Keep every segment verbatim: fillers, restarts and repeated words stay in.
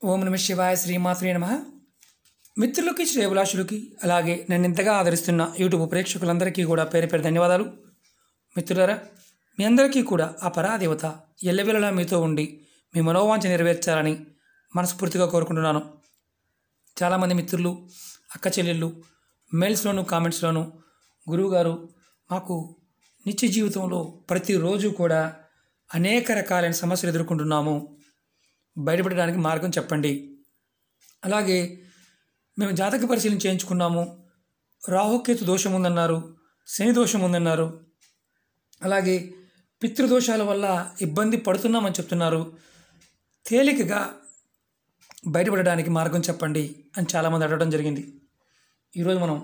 ఓం నమ శివాయ శ్రీమాత్రే నమః. మిత్రులకి శ్రేయభిలాషులకి అలాగే నన్ను ఇంతగా ఆదరిస్తున్న యూట్యూబ్ ప్రేక్షకులందరికీ కూడా పేరు పేరు ధన్యవాదాలు. మిత్రులారా, మీ అందరికీ కూడా ఆ పరాదేవత ఎల్లవెల్లలా మీతో ఉండి మీ మనోవాంఛ నెరవేర్చాలని మనస్ఫూర్తిగా కోరుకుంటున్నాను. చాలామంది మిత్రులు, అక్క చెల్లెళ్ళు మెయిల్స్లోను కామెంట్స్లోను గురువుగారు మాకు నిత్య జీవితంలో ప్రతిరోజు కూడా అనేక రకాలైన సమస్యలు ఎదుర్కొంటున్నాము, బయటపడడానికి మార్గం చెప్పండి. అలాగే మేము జాతక పరిశీలన చేయించుకున్నాము, రాహుకేతు దోషం ఉందన్నారు, శని దోషం ఉందన్నారు, అలాగే పితృదోషాల వల్ల ఇబ్బంది పడుతున్నామని చెప్తున్నారు, తేలికగా బయటపడడానికి మార్గం చెప్పండి అని చాలామంది అడగడం జరిగింది. ఈరోజు మనం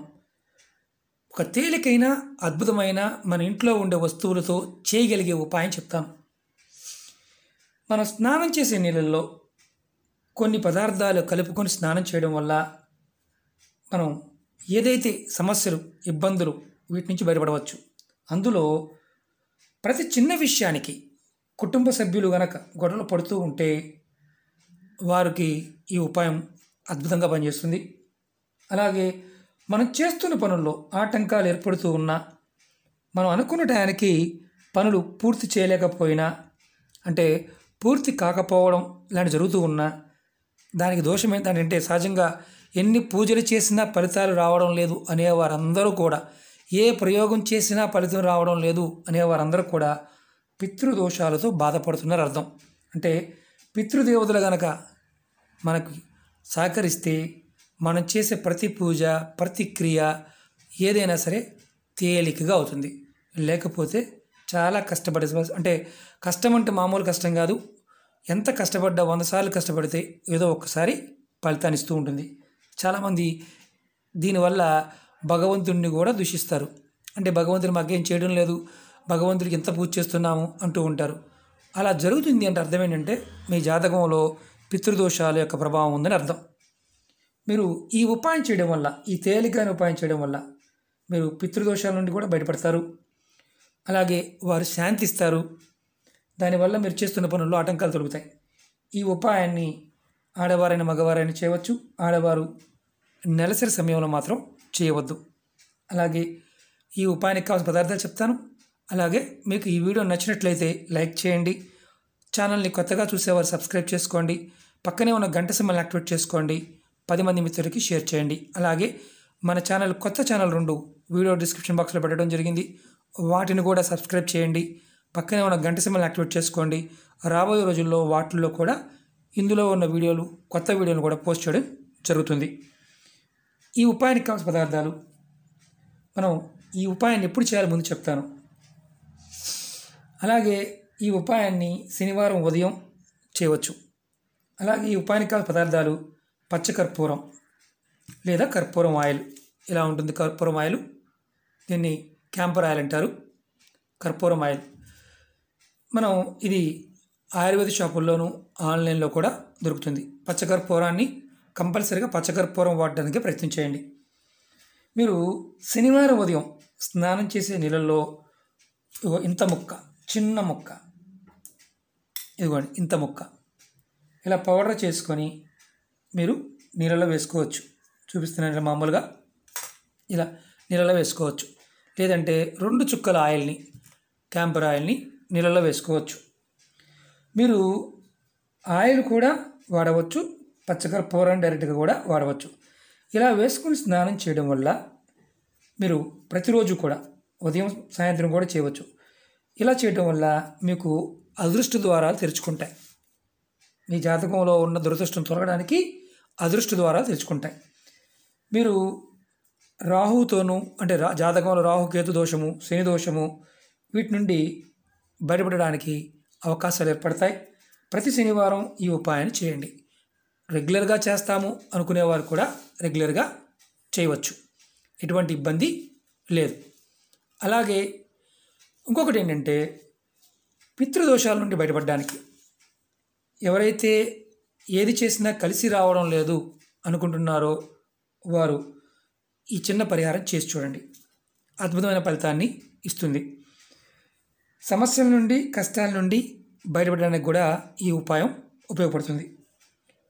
ఒక తేలికైన అద్భుతమైన మన ఇంట్లో ఉండే వస్తువులతో చేయగలిగే ఉపాయం చెప్తాను. మనం స్నానం చేసే నీళ్ళల్లో కొన్ని పదార్థాలు కలుపుకొని స్నానం చేయడం వల్ల మనం ఏదైతే సమస్యలు, ఇబ్బందులు వీటి నుంచి బయటపడవచ్చు. అందులో ప్రతి చిన్న విషయానికి కుటుంబ సభ్యులు గనక గొడవలు పడుతూ ఉంటే వారికి ఈ ఉపాయం అద్భుతంగా పనిచేస్తుంది. అలాగే మనం చేస్తున్న పనుల్లో ఆటంకాలు ఏర్పడుతూ ఉన్నా, మనం అనుకున్న టయానికి పనులు పూర్తి చేయలేకపోయినా, అంటే పూర్తి కాకపోవడం ఇలాంటి జరుగుతూ ఉన్నా, దానికి దోషం ఏంటంటే సహజంగా ఎన్ని పూజలు చేసినా ఫలితాలు రావడం లేదు అనేవారందరూ కూడా, ఏ ప్రయోగం చేసినా ఫలితం రావడం లేదు అనేవారందరూ కూడా పితృదోషాలతో బాధపడుతున్నారు అర్థం. అంటే పితృదేవతలు గనక మనకి సహకరిస్తే మనం చేసే ప్రతి పూజ, ప్రతి క్రియ ఏదైనా సరే తేలికగా అవుతుంది. లేకపోతే చాలా కష్టపడే, అంటే కష్టం అంటే మామూలు కష్టం కాదు, ఎంత కష్టపడ్డా వంద సార్లు కష్టపడితే ఏదో ఒక్కసారి ఫలితాన్ని ఇస్తూ ఉంటుంది. చాలామంది దీనివల్ల భగవంతుడిని కూడా దూషిస్తారు. అంటే భగవంతుడు మాకేం చేయడం లేదు, భగవంతుడికి ఎంత పూజ చేస్తున్నాము అంటూ ఉంటారు. అలా జరుగుతుంది అంటే అర్థం ఏంటంటే మీ జాతకంలో పితృదోషాల యొక్క ప్రభావం ఉందని అర్థం. మీరు ఈ ఉపాయం చేయడం వల్ల, ఈ తేలికైన ఉపాయం చేయడం వల్ల మీరు పితృదోషాల నుండి కూడా బయటపడతారు. అలాగే వారు శాంతిస్తారు. దానివల్ల మీరు చేస్తున్న పనుల్లో ఆటంకాలు తొలుగుతాయి. ఈ ఉపాయాన్ని ఆడవారైన మగవారైనా చేయవచ్చు. ఆడవారు నెలసరి సమయంలో మాత్రం చేయవద్దు. అలాగే ఈ ఉపాయానికి కావాల్సిన పదార్థాలు చెప్తాను. అలాగే మీకు ఈ వీడియో నచ్చినట్లయితే లైక్ చేయండి. ఛానల్ని కొత్తగా చూసేవారు సబ్స్క్రైబ్ చేసుకోండి. పక్కనే ఉన్న గంట సింబల్ని యాక్టివేట్ చేసుకోండి. పది మంది మిత్రులకి షేర్ చేయండి. అలాగే మన ఛానల్, కొత్త ఛానల్ రెండు వీడియో డిస్క్రిప్షన్ బాక్స్లో పెట్టడం జరిగింది, వాటిని కూడా సబ్స్క్రైబ్ చేయండి. పక్కనే ఉన్న గంట సింబల్ని యాక్టివేట్ చేసుకోండి. రాబోయే రోజుల్లో వాటిల్లో కూడా ఇందులో ఉన్న వీడియోలు, కొత్త వీడియోలు కూడా పోస్ట్ చేయడం జరుగుతుంది. ఈ ఉపాయానికి కావాల్సిన పదార్థాలు, మనం ఈ ఉపాయాన్ని ఎప్పుడు చేయాలో ముందు చెప్తాను. అలాగే ఈ ఉపాయాన్ని శనివారం ఉదయం చేయవచ్చు. అలాగే ఈ ఉపాయానికి కావాల్సిన పదార్థాలు పచ్చకర్పూరం లేదా కర్పూరం ఆయిల్. ఇలా ఉంటుంది కర్పూరం ఆయిల్, దీన్ని క్యాంపర్ ఆయిల్ అంటారు. కర్పూరం ఆయిల్ మనం ఇది ఆయుర్వేద షాపుల్లోనూ ఆన్లైన్లో కూడా దొరుకుతుంది. పచ్చకర్పూరాన్ని కంపల్సరీగా పచ్చకర్పూరం వాడడానికి ప్రయత్నం చేయండి. మీరు శనివారం ఉదయం స్నానం చేసే నీళ్ళల్లో ఇంత ముక్క, చిన్న ముక్క, ఇదిగోండి ఇంత ముక్క ఇలా పౌడర్ చేసుకొని మీరు నీళ్ళలో వేసుకోవచ్చు. చూపిస్తున్నాను మామూలుగా ఇలా నీళ్ళలో వేసుకోవచ్చు. లేదంటే రెండు చుక్కల ఆయిల్ని, క్యాంపర్ ఆయిల్ని నీళ్ళలో వేసుకోవచ్చు. మీరు ఆయిల్ కూడా వాడవచ్చు, పచ్చకర్పూరం డైరెక్ట్గా కూడా వాడవచ్చు. ఇలా వేసుకుని స్నానం చేయడం వల్ల మీరు ప్రతిరోజు కూడా ఉదయం సాయంత్రం కూడా చేయవచ్చు. ఇలా చేయడం వల్ల మీకు అదృష్ట ద్వారాలు తెరుచుకుంటాయి. మీ జాతకంలో ఉన్న దురదృష్టం తొలగడానికి అదృష్ట ద్వారాలు తెరుచుకుంటాయి. మీరు రాహుతోనూ, అంటే రా జాతకంలో రాహుకేతు దోషము, శని దోషము, వీటి నుండి బయటపడడానికి అవకాశాలు ఏర్పడతాయి. ప్రతి శనివారం ఈ ఉపాయాన్ని చేయండి. రెగ్యులర్గా చేస్తాము అనుకునేవారు కూడా రెగ్యులర్గా చేయవచ్చు, ఎటువంటి ఇబ్బంది లేదు. అలాగే ఇంకొకటి ఏంటంటే పితృదోషాల నుండి బయటపడడానికి, ఎవరైతే ఏది చేసినా కలిసి రావడం లేదు అనుకుంటున్నారో వారు ఈ చిన్న పరిహారం చేసి చూడండి, అద్భుతమైన ఫలితాన్ని ఇస్తుంది. సమస్యల నుండి, కష్టాల నుండి బయటపడడానికి కూడా ఈ ఉపాయం ఉపయోగపడుతుంది.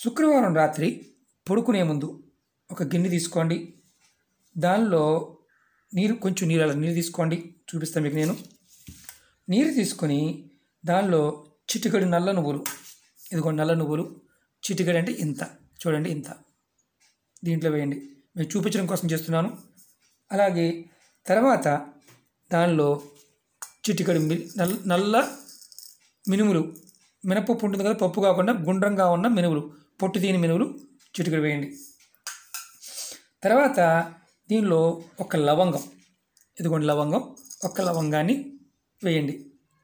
శుక్రవారం రాత్రి పడుకునే ముందు ఒక గిన్నె తీసుకోండి. దానిలో నీరు కొంచెం నీరు అలా నీరు తీసుకోండి, చూపిస్తాను మీకు నేను. నీరు తీసుకొని దానిలో చిటికెడు నల్ల నువ్వులు, ఇదిగో నల్ల నువ్వులు చిటికెడు అంటే ఇంత, చూడండి ఇంత, దీంట్లో వేయండి. మీకు చూపించడం కోసం చేస్తున్నాను. అలాగే తర్వాత దానిలో చిటికెడు నల్ల నల్ల మినుములు, మినపప్పు ఉంటుంది కదా, పప్పు కాకుండా గుండ్రంగా ఉన్న మినుములు, పొట్టు తీని మినుములు చిటికెడు వేయండి. తర్వాత దీనిలో ఒక లవంగం, ఇదిగోండి లవంగం, ఒక్క లవంగాన్ని వేయండి.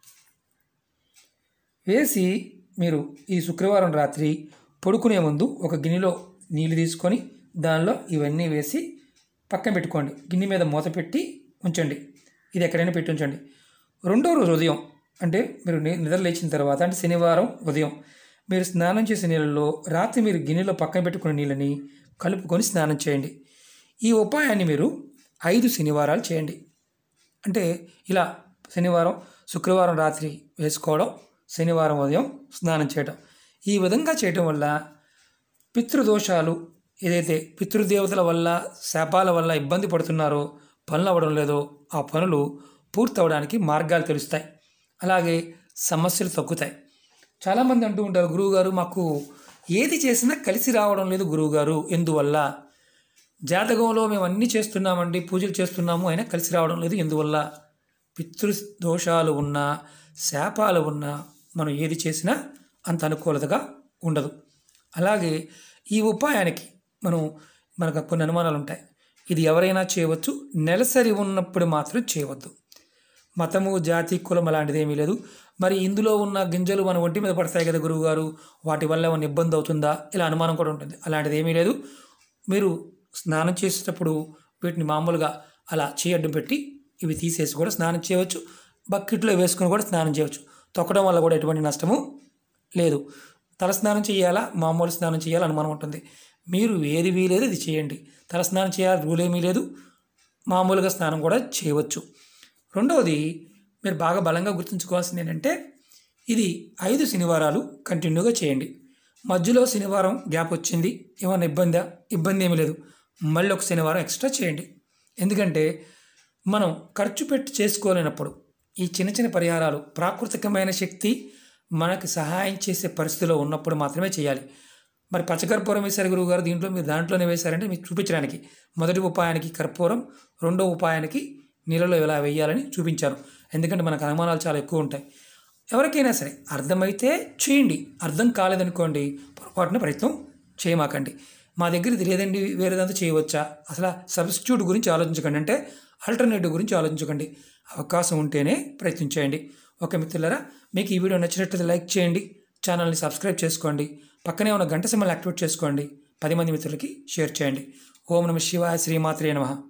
వేసి మీరు ఈ శుక్రవారం రాత్రి పడుకునే ముందు ఒక గిన్నెలో నీళ్ళు తీసుకొని దానిలో ఇవన్నీ వేసి పక్కన పెట్టుకోండి. గిన్నె మీద మూత పెట్టి ఉంచండి. ఇది ఎక్కడైనా పెట్టి ఉంచండి. రెండో రోజు ఉదయం అంటే మీరు నిద్ర లేచిన తర్వాత, అంటే శనివారం ఉదయం మీరు స్నానం చేసే నీళ్ళలో రాత్రి మీరు గిన్నెలో పక్కన పెట్టుకున్న నీళ్ళని కలుపుకొని స్నానం చేయండి. ఈ ఉపాయాన్ని మీరు ఐదు శనివారాలు చేయండి. అంటే ఇలా శనివారం శుక్రవారం రాత్రి వేసుకోవడం, శనివారం ఉదయం స్నానం చేయడం. ఈ విధంగా చేయటం వల్ల పితృదోషాలు, ఏదైతే పితృదేవతల వల్ల శాపాల వల్ల ఇబ్బంది పడుతున్నారో, పనులు అవ్వడం లేదో ఆ పనులు పూర్తవడానికి మార్గాలు తెలుస్తాయి. అలాగే సమస్యలు తగ్గుతాయి. చాలామంది అంటూ ఉంటారు, గురువుగారు మాకు ఏది చేసినా కలిసి రావడం లేదు గురువుగారు, ఎందువల్ల? జాతకంలో మేము అన్నీ చేస్తున్నామండి, పూజలు చేస్తున్నాము, అయినా కలిసి రావడం లేదు, ఎందువల్ల? పితృ దోషాలు ఉన్నా, శాపాలు ఉన్నా మనం ఏది చేసినా అంత అనుకూలతగా ఉండదు. అలాగే ఈ ఉపాయానికి మనం మనకు కొన్ని అనుమానాలు ఉంటాయి. ఇది ఎవరైనా చేయవచ్చు, నెలసరి ఉన్నప్పుడు మాత్రం చేయవద్దు. మతము, జాతి, కులం అలాంటిది ఏమీ లేదు. మరి ఇందులో ఉన్న గింజలు మన ఒంటి మీద పడతాయి కదా గురువుగారు, వాటి వల్ల ఏమైనా ఇబ్బంది అవుతుందా, ఇలా అనుమానం కూడా ఉంటుంది. అలాంటిది ఏమీ లేదు. మీరు స్నానం చేసేటప్పుడు వీటిని మామూలుగా అలా చేయడ్డం పెట్టి ఇవి తీసేసి కూడా స్నానం చేయవచ్చు. బకెట్లో వేసుకొని కూడా స్నానం చేయవచ్చు. తొక్కడం వల్ల కూడా ఎటువంటి నష్టము లేదు. తల స్నానం చేయాలా, మామూలు స్నానం చేయాలా అనుమానం ఉంటుంది. మీరు ఏది వీలేదు ఇది చేయండి. తల స్నానం చేయాలి రూల్ ఏమీ లేదు, మామూలుగా స్నానం కూడా చేయవచ్చు. రెండవది మీరు బాగా బలంగా గుర్తుంచుకోవాల్సింది ఏంటంటే, ఇది ఐదు శనివారాలు కంటిన్యూగా చేయండి. మధ్యలో శనివారం గ్యాప్ వచ్చింది, ఏమైనా ఇబ్బందా? ఇబ్బంది ఏమీ లేదు. మళ్ళీ ఒక శనివారం ఎక్స్ట్రా చేయండి. ఎందుకంటే మనం ఖర్చు పెట్టి చేసుకోలేనప్పుడు ఈ చిన్న చిన్న పరిహారాలు ప్రాకృతికమైన శక్తి మనకు సహాయం చేసే పరిస్థితిలో ఉన్నప్పుడు మాత్రమే చేయాలి. మరి పచ్చకర్పూరం వేశారు గురువుగారు, దీంట్లో మీరు దాంట్లోనే వేశారంటే మీకు చూపించడానికి మొదటి ఉపాయానికి కర్పూరం, రెండో ఉపాయానికి నీళ్ళలో ఎలా వేయాలని చూపించారు. ఎందుకంటే మనకు అనుమానాలు చాలా ఎక్కువ ఉంటాయి. ఎవరికైనా సరే అర్థమైతే చేయండి, అర్థం కాలేదనుకోండి పొరపాటున ప్రయత్నం చేయమాకండి. మా దగ్గర ఇది లేదండి వేరేదంతా చేయవచ్చా, అసలు సబ్స్టిట్యూట్ గురించి ఆలోచించకండి, అంటే ఆల్టర్నేటివ్ గురించి ఆలోచించకండి. అవకాశం ఉంటేనే ప్రయత్నించేయండి. ఓకే మిత్రులారా, మీకు ఈ వీడియో నచ్చినట్లయితే లైక్ చేయండి, ఛానల్ని సబ్స్క్రైబ్ చేసుకోండి, పక్కనే ఉన్న గంట సింబల్ యాక్టివేట్ చేసుకోండి, పది మంది మిత్రులకి షేర్ చేయండి. ఓం నమః శివాయ, శ్రీమాత్రే నమః.